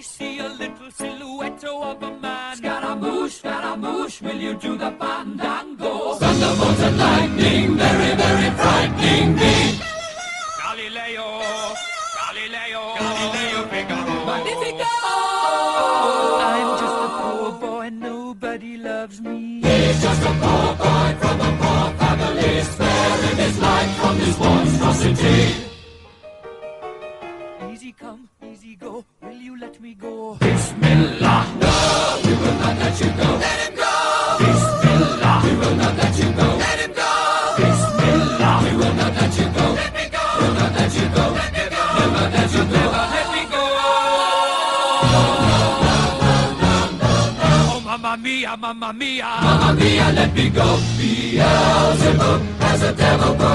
see a little silhouette of a man. Scaramouche, will you do the fandango? Thunderbolts and lightning, very, very frightening me. Galileo, Figaro. Magnifico! I'm just a poor boy, nobody loves me. He's just a poor boy from a poor family, sparing his life from this monstrosity. Easy come, easy go, will you let me go? Bismillah, no, we will not let you go. Let him go! Bismillah, we will not let you go. Let him go! Bismillah, we will not let you go. Let me go! We'll not let you go. Let me go! Never let you go. Never let me go. Oh, mamma mia, mamma mia. Mamma mia, let me go. Beelzebub has a devil bird.